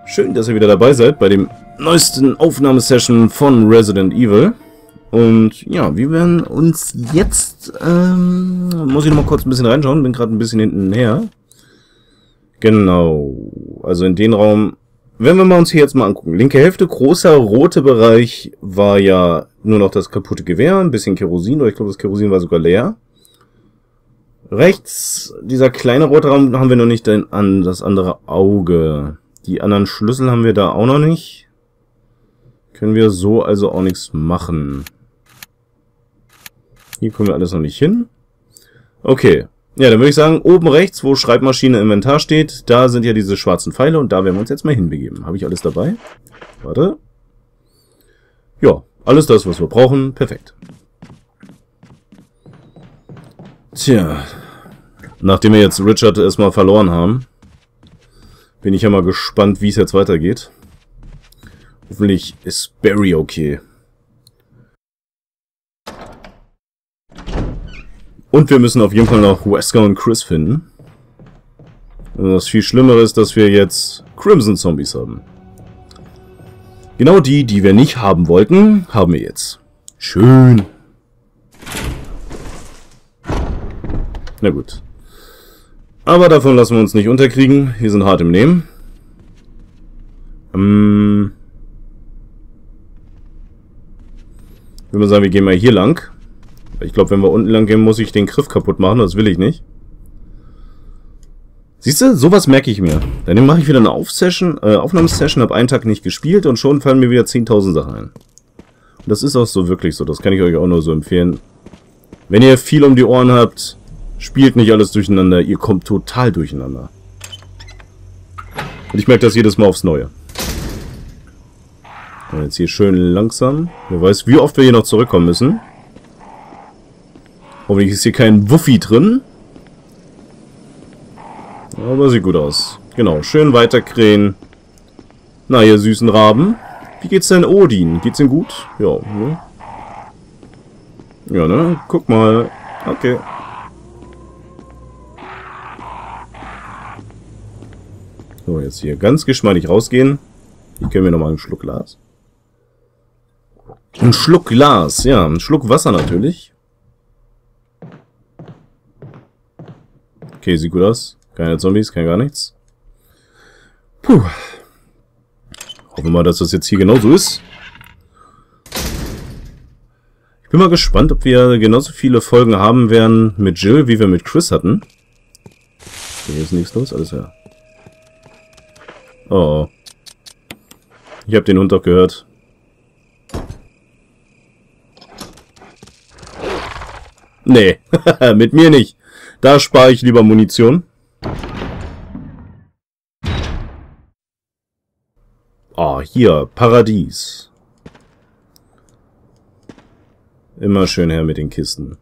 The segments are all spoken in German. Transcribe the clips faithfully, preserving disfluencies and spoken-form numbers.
Schön, dass ihr wieder dabei seid bei dem neuesten Aufnahmesession von Resident Evil. Und ja, wir werden uns jetzt, ähm, muss ich noch mal kurz ein bisschen reinschauen, bin gerade ein bisschen hinten her. Genau, also in den Raum, wenn wir mal uns hier jetzt mal angucken. Linke Hälfte, großer roter Bereich war ja nur noch das kaputte Gewehr, ein bisschen Kerosin, oder ich glaube das Kerosin war sogar leer. Rechts, dieser kleine rote Raum, haben wir noch nicht den, an das andere Auge. Die anderen Schlüssel haben wir da auch noch nicht. Können wir so also auch nichts machen. Hier kommen wir alles noch nicht hin. Okay. Ja, dann würde ich sagen, oben rechts, wo Schreibmaschine Inventar steht, da sind ja diese schwarzen Pfeile und da werden wir uns jetzt mal hinbegeben. Habe ich alles dabei? Warte. Ja, alles das, was wir brauchen. Perfekt. Tja. Nachdem wir jetzt Richard erstmal verloren haben, bin ich ja mal gespannt, wie es jetzt weitergeht. Hoffentlich ist Barry okay. Und wir müssen auf jeden Fall noch Wesker und Chris finden. Und das viel Schlimmere ist, dass wir jetzt Crimson Zombies haben. Genau die, die wir nicht haben wollten, haben wir jetzt. Schön. Na gut. Aber davon lassen wir uns nicht unterkriegen. Wir sind hart im Nehmen. Ähm ich würde mal sagen, wir gehen mal hier lang. Ich glaube, wenn wir unten lang gehen, muss ich den Griff kaputt machen. Das will ich nicht. Siehst du, sowas merke ich mir. Dann mache ich wieder eine Aufsession, äh, Aufnahmesession, habe einen Tag nicht gespielt und schon fallen mir wieder zehntausend Sachen ein. Und das ist auch so wirklich so. Das kann ich euch auch nur so empfehlen. Wenn ihr viel um die Ohren habt, spielt nicht alles durcheinander. Ihr kommt total durcheinander. Und ich merke das jedes Mal aufs Neue. Und jetzt hier schön langsam. Wer weiß, wie oft wir hier noch zurückkommen müssen. Hoffentlich ist hier kein Wuffi drin. Aber sieht gut aus. Genau, schön weiterkrähen. Na, ihr süßen Raben. Wie geht's denn Odin? Geht's ihm gut? Ja, ne? Ja, ne? Guck mal. Okay. So, jetzt hier ganz geschmeidig rausgehen. Hier können wir nochmal einen Schluck Glas. Ein Schluck Glas, ja. Ein Schluck Wasser natürlich. Okay, sieht gut aus. Keine Zombies, kein gar nichts. Puh. Hoffen wir mal, dass das jetzt hier genauso ist. Ich bin mal gespannt, ob wir genauso viele Folgen haben werden mit Jill, wie wir mit Chris hatten. Hier ist nichts los, alles ja. Oh. Ich habe den Hund doch gehört. Nee, mit mir nicht. Da spare ich lieber Munition. Ah, hier, Paradies. Immer schön her mit den Kisten.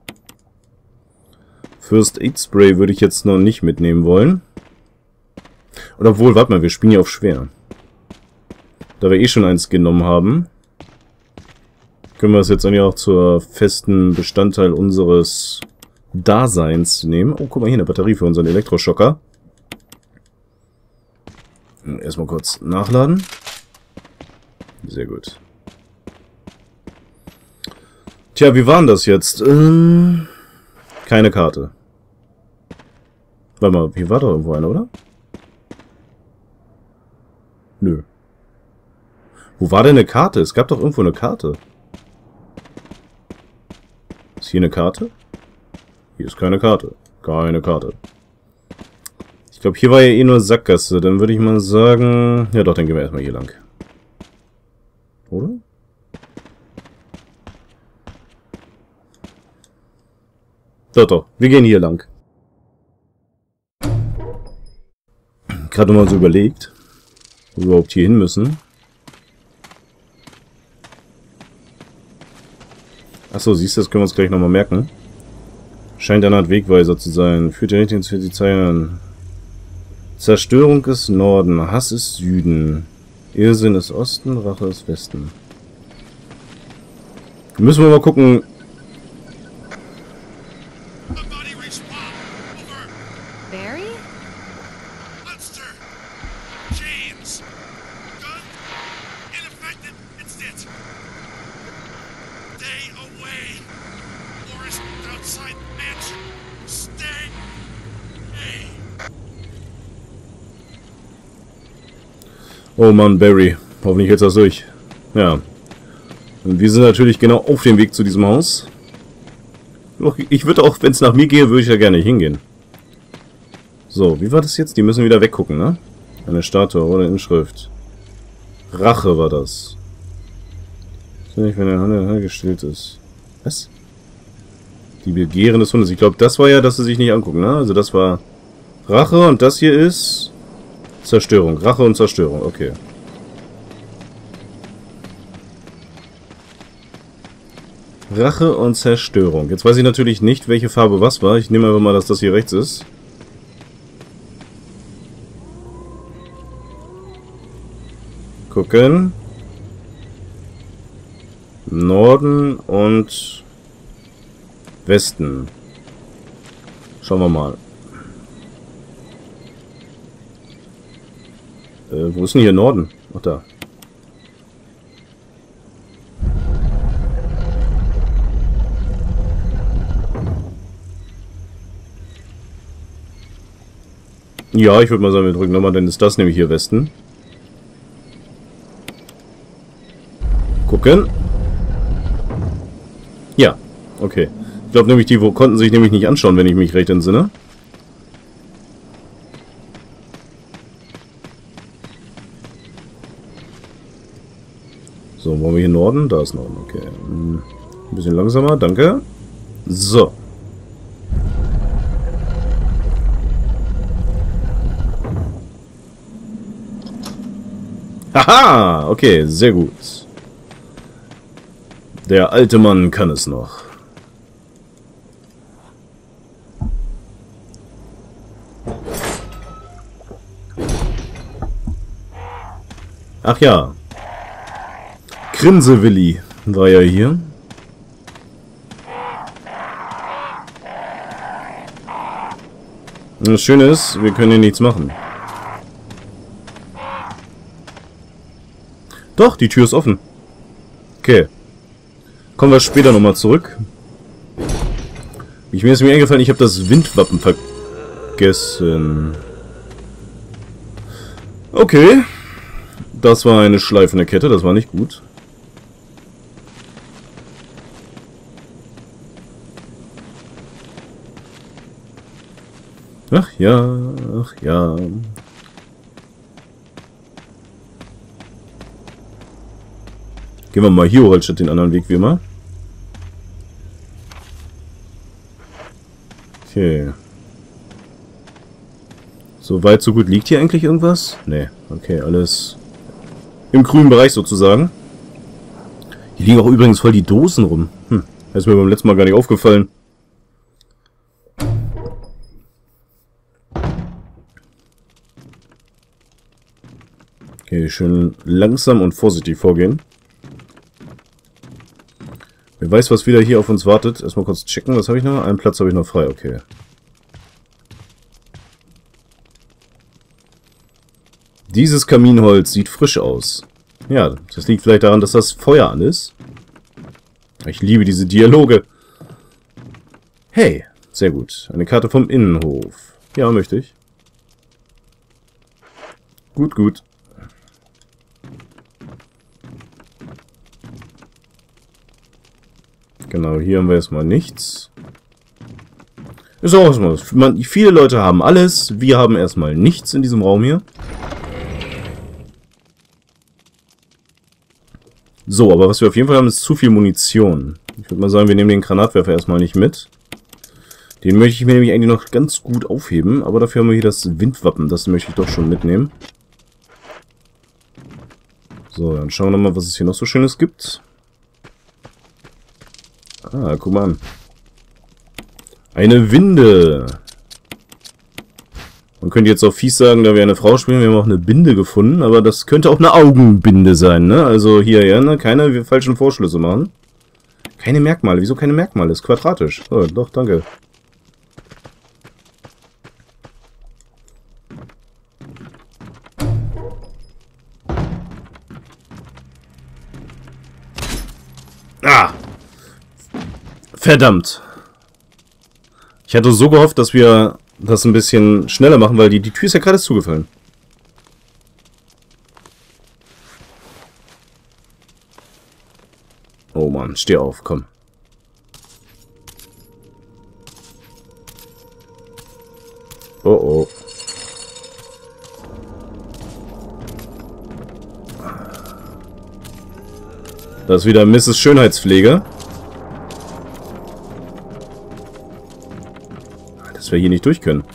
First Aid Spray würde ich jetzt noch nicht mitnehmen wollen. Oder obwohl, warte mal, wir spielen ja auf schwer. Da wir eh schon eins genommen haben, können wir es jetzt eigentlich auch zur festen Bestandteil unseres Daseins nehmen. Oh, guck mal hier, eine Batterie für unseren Elektroschocker. Erstmal kurz nachladen. Sehr gut. Tja, wie war denn das jetzt? Ähm, keine Karte. Warte mal, hier war doch irgendwo eine, oder? Nö. Wo war denn eine Karte? Es gab doch irgendwo eine Karte. Ist hier eine Karte? Hier ist keine Karte. Keine Karte. Ich glaube, hier war ja eh nur Sackgasse. Dann würde ich mal sagen... Ja doch, dann gehen wir erstmal hier lang. Oder? Doch, doch. Wir gehen hier lang. Gerade mal so überlegt, wo wir überhaupt hier hin müssen. Achso, siehst du, das können wir uns gleich nochmal merken. Scheint eine Art Wegweiser zu sein. Führt ja nicht ins für die Zeilen. Zerstörung ist Norden, Hass ist Süden. Irrsinn ist Osten, Rache ist Westen. Müssen wir mal gucken. Barry? Monster! James! Oh Mann, Barry. Hoffentlich hältst du das durch. Ja. Und wir sind natürlich genau auf dem Weg zu diesem Haus. Ich würde auch, wenn es nach mir gehe, würde ich ja gerne hingehen. So, wie war das jetzt? Die müssen wieder weggucken, ne? Eine Statue oder Inschrift. Rache war das. Nicht, wenn der Hand gestellt ist. Was? Die Begehren des Hundes. Ich glaube, das war ja, dass sie sich nicht angucken, ne? Also das war Rache und das hier ist Zerstörung. Rache und Zerstörung, okay. Rache und Zerstörung. Jetzt weiß ich natürlich nicht, welche Farbe was war. Ich nehme einfach mal, dass das hier rechts ist. Gucken. Norden und Westen. Schauen wir mal. Äh, wo ist denn hier Norden? Ach, da. Ja, ich würde mal sagen, wir drücken nochmal, dann ist das nämlich hier Westen. Gucken. Ja, okay. Ich glaube nämlich, die wo konnten sich nämlich nicht anschauen, wenn ich mich recht entsinne. So, wollen wir hier Norden? Da ist Norden, okay. Ein bisschen langsamer, danke. So. Haha, okay, sehr gut. Der alte Mann kann es noch. Ach ja. Grinsewilli war ja hier. Und das Schöne ist, wir können hier nichts machen. Doch, die Tür ist offen. Okay. Kommen wir später nochmal zurück. Ich, mir ist mir eingefallen, ich habe das Windwappen vergessen. Okay. Das war eine schleifende Kette, das war nicht gut. Ach ja, ach ja. Gehen wir mal hier hoch, statt den anderen Weg wie immer. Okay. So weit, so gut. Liegt hier eigentlich irgendwas? Nee. Okay, alles im grünen Bereich sozusagen. Hier liegen auch übrigens voll die Dosen rum. Hm. Das ist mir beim letzten Mal gar nicht aufgefallen. Okay, schön langsam und vorsichtig vorgehen. Wer weiß, was wieder hier auf uns wartet. Erstmal kurz checken. Was habe ich noch? Einen Platz habe ich noch frei. Okay. Dieses Kaminholz sieht frisch aus. Ja, das liegt vielleicht daran, dass das Feuer an ist. Ich liebe diese Dialoge. Hey, sehr gut. Eine Karte vom Innenhof. Ja, möchte ich. Gut, gut. Genau, hier haben wir erstmal nichts. Ist auch erstmal. Man, viele Leute haben alles. Wir haben erstmal nichts in diesem Raum hier. So, aber was wir auf jeden Fall haben, ist zu viel Munition. Ich würde mal sagen, wir nehmen den Granatwerfer erstmal nicht mit. Den möchte ich mir nämlich eigentlich noch ganz gut aufheben. Aber dafür haben wir hier das Windwappen. Das möchte ich doch schon mitnehmen. So, dann schauen wir mal, was es hier noch so Schönes gibt. Ah, guck mal an. Eine Winde. Man könnte jetzt auch fies sagen, da wir eine Frau spielen, wir haben auch eine Binde gefunden, aber das könnte auch eine Augenbinde sein, ne? Also hier, ja, ne? Keine falschen Vorschlüsse machen. Keine Merkmale. Wieso keine Merkmale? Ist quadratisch. Oh, doch, danke. Ah! Verdammt. Ich hatte so gehofft, dass wir das ein bisschen schneller machen, weil die, die Tür ist ja gerade zugefallen. on, steh auf, komm. Oh oh. Das ist wieder Misses Schönheitspflege. Dass wir hier nicht durch können.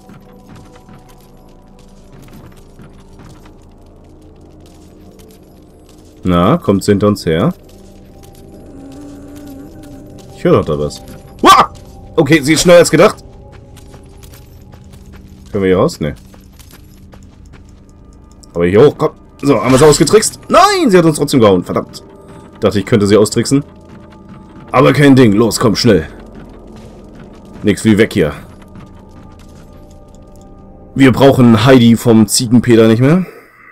Na, kommt sie hinter uns her? Ich höre doch da was. Uah! Okay, sie ist schneller als gedacht. Können wir hier raus? Ne. Aber hier hoch, komm. So, haben wir sie ausgetrickst? Nein, sie hat uns trotzdem gehauen. Verdammt. Dachte, ich könnte sie austricksen. Aber kein Ding. Los, komm, schnell. Nix wie weg hier. Wir brauchen Heidi vom Ziegenpeter nicht mehr.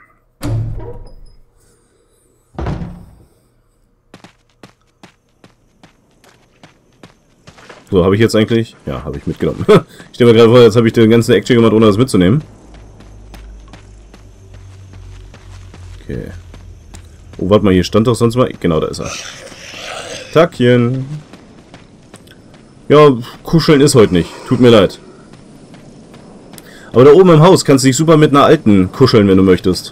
So, habe ich jetzt eigentlich... Ja, habe ich mitgenommen. Ich stelle mir gerade vor, jetzt habe ich den ganzen Action gemacht, ohne das mitzunehmen. Okay. Oh, warte mal, hier stand doch sonst mal... Genau, da ist er. Tackchen. Ja, kuscheln ist heute nicht. Tut mir leid. Aber da oben im Haus kannst du dich super mit einer Alten kuscheln, wenn du möchtest.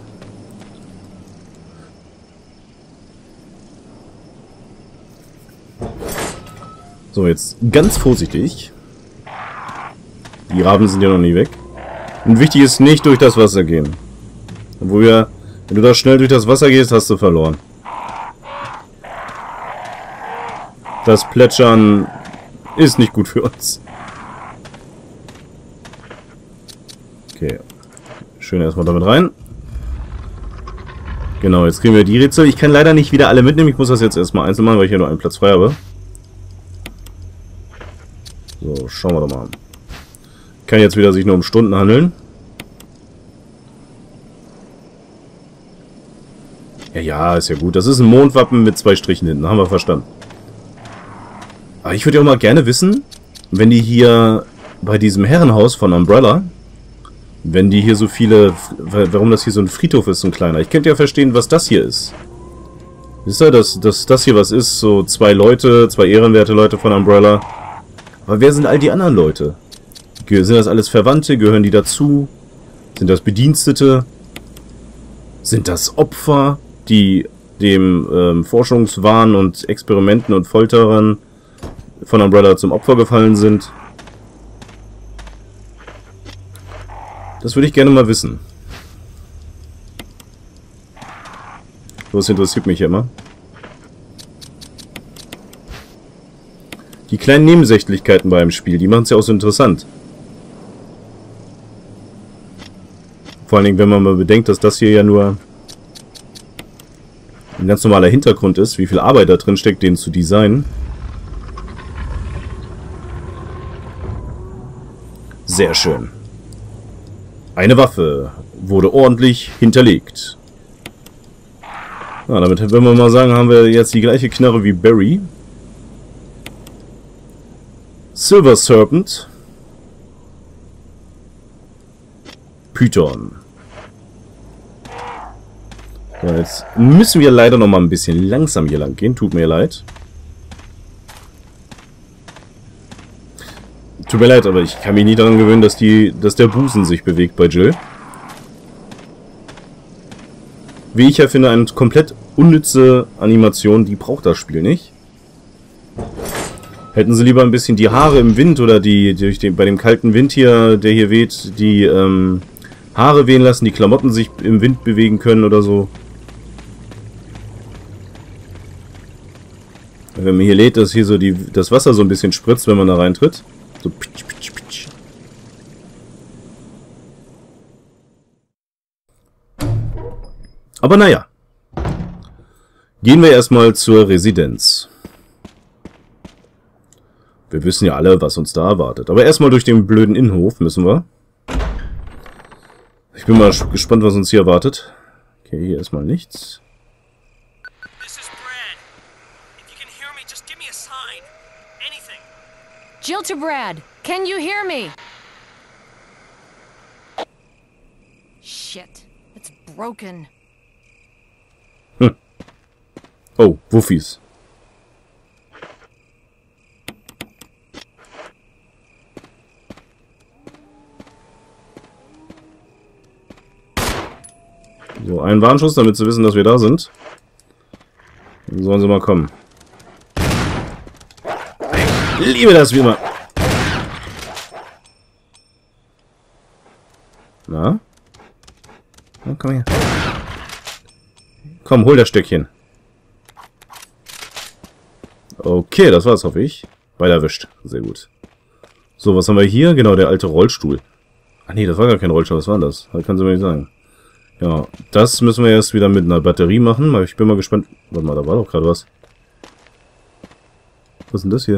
So, jetzt ganz vorsichtig. Die Raben sind ja noch nie weg. Und wichtig ist, nicht durch das Wasser gehen. Obwohl wir, wenn du da schnell durch das Wasser gehst, hast du verloren. Das Plätschern ist nicht gut für uns. Okay. Schön erstmal damit rein. Genau, jetzt kriegen wir die Rätsel. Ich kann leider nicht wieder alle mitnehmen. Ich muss das jetzt erstmal einzeln machen, weil ich hier nur einen Platz frei habe. So, schauen wir doch mal. Kann jetzt wieder sich nur um Stunden handeln. Ja, ja, ist ja gut. Das ist ein Mondwappen mit zwei Strichen hinten. Haben wir verstanden. Aber ich würde ja auch mal gerne wissen, wenn die hier bei diesem Herrenhaus von Umbrella, wenn die hier so viele... Warum das hier so ein Friedhof ist, so ein kleiner. Ich könnte ja verstehen, was das hier ist. Wisst ihr, dass, dass das hier was ist? So zwei Leute, zwei ehrenwerte Leute von Umbrella. Aber wer sind all die anderen Leute? Sind das alles Verwandte? Gehören die dazu? Sind das Bedienstete? Sind das Opfer, die dem ähm, Forschungswahn und Experimenten und Folterern von Umbrella zum Opfer gefallen sind? Das würde ich gerne mal wissen. Das interessiert mich ja immer. Die kleinen Nebensächlichkeiten beim Spiel, die machen es ja auch so interessant. Vor allen Dingen, wenn man mal bedenkt, dass das hier ja nur ein ganz normaler Hintergrund ist, wie viel Arbeit da drin steckt, den zu designen. Sehr schön. Eine Waffe wurde ordentlich hinterlegt. Na, damit, wenn wir mal sagen, haben wir jetzt die gleiche Knarre wie Barry. Silver Serpent. Python. So, jetzt müssen wir leider noch mal ein bisschen langsam hier lang gehen. Tut mir leid. Tut mir leid, aber ich kann mich nie daran gewöhnen, dass, die, dass der Busen sich bewegt bei Jill. Wie ich ja finde, eine komplett unnütze Animation, die braucht das Spiel nicht. Hätten sie lieber ein bisschen die Haare im Wind oder die durch den, bei dem kalten Wind hier, der hier weht, die ähm, Haare wehen lassen, die Klamotten sich im Wind bewegen können oder so. Wenn man hier lädt, dass hier so die, das Wasser so ein bisschen spritzt, wenn man da reintritt. So pitsch, pitsch, pitsch. Aber naja. Gehen wir erstmal zur Residenz. Wir wissen ja alle, was uns da erwartet. Aber erstmal durch den blöden Innenhof müssen wir. Ich bin mal gespannt, was uns hier erwartet. Okay, hier erstmal nichts. Jill to Brad. Can you hear me? Shit. It's broken. Hm. Oh, Wuffies. So, ein Warnschuss, damit sie wissen, dass wir da sind. Dann sollen sie mal kommen. Ich liebe das wie immer. Na? Na, komm her. Komm, hol das Stückchen. Okay, das war's, hoffe ich. Beide erwischt. Sehr gut. So, was haben wir hier? Genau, der alte Rollstuhl. Ach nee, das war gar kein Rollstuhl. Was war das? Das kannst du mir nicht sagen. Ja, das müssen wir erst wieder mit einer Batterie machen. Ich bin mal gespannt. Warte mal, da war doch gerade was. Was ist denn das hier?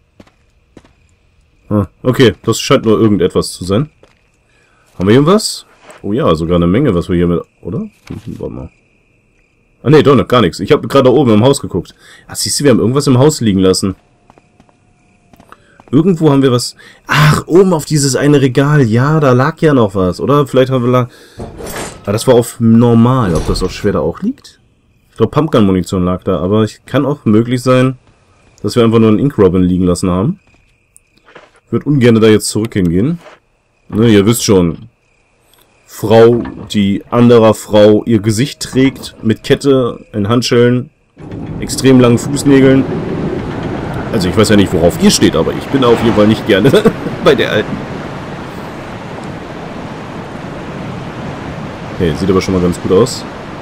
Ah, okay, das scheint nur irgendetwas zu sein. Haben wir hier was? Oh ja, sogar eine Menge, was wir hier mit... Oder? Warte mal. Ah ne, doch noch gar nichts. Ich habe gerade da oben im Haus geguckt. Ach, siehst du, wir haben irgendwas im Haus liegen lassen. Irgendwo haben wir was... Ach, oben auf dieses eine Regal. Ja, da lag ja noch was. Oder vielleicht haben wir... La ah, das war auf normal. Ob das auf schwer da auch liegt? Ich glaube, Pumpgun-Munition lag da. Aber es kann auch möglich sein, dass wir einfach nur einen Ink Robin liegen lassen haben. Ich würde ungern da jetzt zurück hingehen. Ne, ihr wisst schon... Frau, die anderer Frau ihr Gesicht trägt, mit Kette, in Handschellen, extrem langen Fußnägeln. Also ich weiß ja nicht, worauf ihr steht, aber ich bin auf jeden Fall nicht gerne bei der Alten. Okay, sieht aber schon mal ganz gut aus.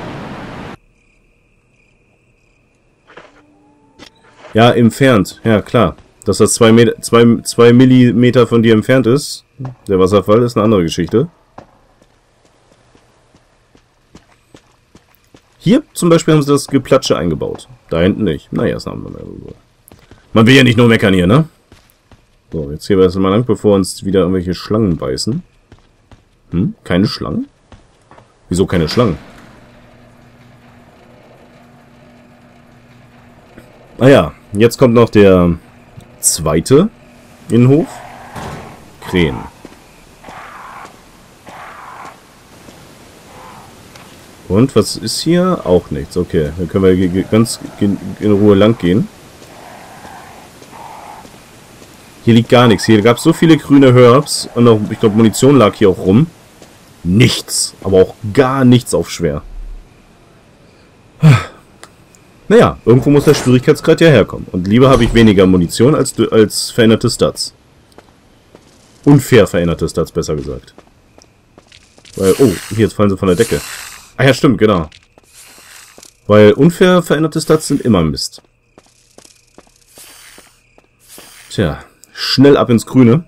Ja, entfernt. Ja, klar. Dass das zwei, Meter, zwei, zwei Millimeter von dir entfernt ist, der Wasserfall, ist eine andere Geschichte. Hier zum Beispiel haben sie das Geplatsche eingebaut. Da hinten nicht. Naja, das haben wir mal. Man will ja nicht nur meckern hier, ne? So, jetzt hier erst mal lang, bevor uns wieder irgendwelche Schlangen beißen. Hm? Keine Schlangen? Wieso keine Schlangen? Ah ja, jetzt kommt noch der zweite Innenhof. Krähen. Und was ist hier? Auch nichts. Okay, dann können wir ganz in Ruhe lang gehen. Hier liegt gar nichts. Hier gab es so viele grüne Herbs. Und auch, ich glaube, Munition lag hier auch rum. Nichts. Aber auch gar nichts auf schwer. Naja, irgendwo muss der Schwierigkeitsgrad ja herkommen. Und lieber habe ich weniger Munition als, als veränderte Stats. Unfair veränderte Stats, besser gesagt. Weil, oh, hier, jetzt fallen sie von der Decke. Ah ja, stimmt, genau. Weil unfair veränderte Stats sind immer Mist. Tja, schnell ab ins Grüne.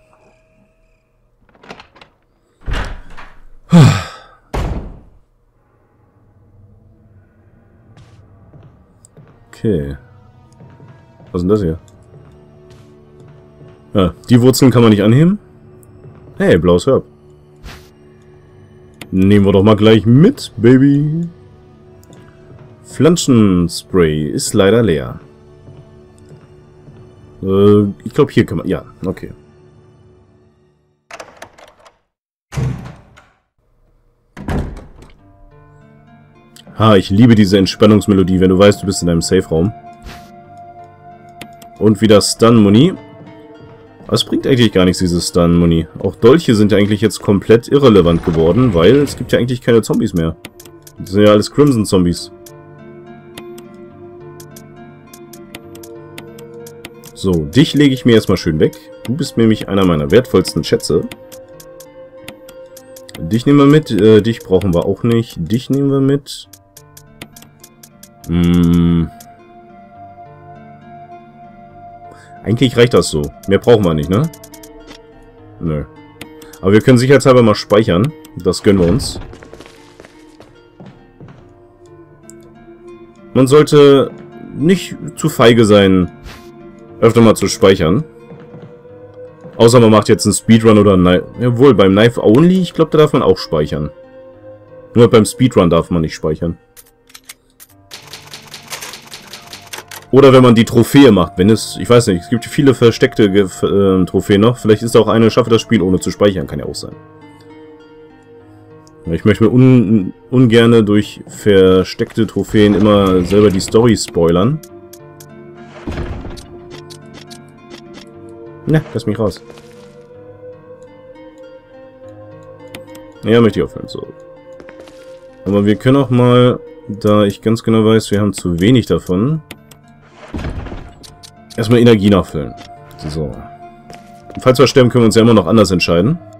Okay. Was ist denn das hier? Ja, die Wurzeln kann man nicht anheben. Hey, blaues Herb. Nehmen wir doch mal gleich mit, Baby. Pflanzenspray ist leider leer. Äh, ich glaube, hier kann man... Ja, okay. Ha, ich liebe diese Entspannungsmelodie, wenn du weißt, du bist in einem Safe-Raum. Und wieder Stun-Muni. Aber es bringt eigentlich gar nichts, dieses Stun-Muni. Auch Dolche sind ja eigentlich jetzt komplett irrelevant geworden, weil es gibt ja eigentlich keine Zombies mehr. Das sind ja alles Crimson-Zombies. So, dich lege ich mir erstmal schön weg. Du bist nämlich einer meiner wertvollsten Schätze. Dich nehmen wir mit. Äh, dich brauchen wir auch nicht. Dich nehmen wir mit. Hm... Eigentlich reicht das so. Mehr brauchen wir nicht, ne? Nö. Aber wir können sicherheitshalber mal speichern. Das gönnen wir uns. Man sollte nicht zu feige sein, öfter mal zu speichern. Außer man macht jetzt einen Speedrun oder einen... Jawohl, beim Knife Only, ich glaube, da darf man auch speichern. Nur beim Speedrun darf man nicht speichern. Oder wenn man die Trophäe macht, wenn es, ich weiß nicht, es gibt viele versteckte äh, Trophäen noch. Vielleicht ist auch eine, schaffe das Spiel ohne zu speichern, kann ja auch sein. Ich möchte mir un, ungerne durch versteckte Trophäen immer selber die Story spoilern. Na, lass mich raus. Ja, möchte ich aufhören, so. Aber wir können auch mal, da ich ganz genau weiß, wir haben zu wenig davon, erstmal Energie nachfüllen. So. Falls wir sterben, können wir uns ja immer noch anders entscheiden.